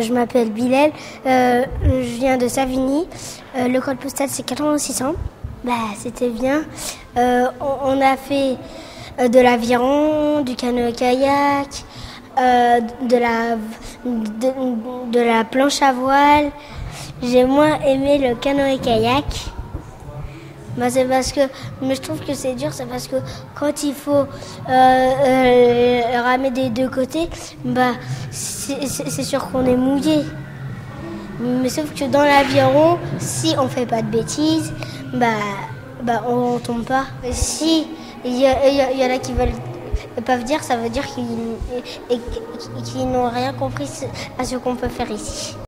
Je m'appelle Bilal, je viens de Savigny. Le code postal c'est 40600. C'était bien. On a fait de l'aviron, du canoë-kayak, de la planche à voile. J'ai moins aimé le canoë-kayak. C'est parce que, mais je trouve que c'est dur, c'est parce que quand il faut ramer des deux côtés, c'est sûr qu'on est mouillé. Mais sauf que dans l'aviron, si on fait pas de bêtises, on tombe pas. Et si il y en a qui veulent pas dire, ça veut dire qu'ils n'ont rien compris à ce qu'on peut faire ici.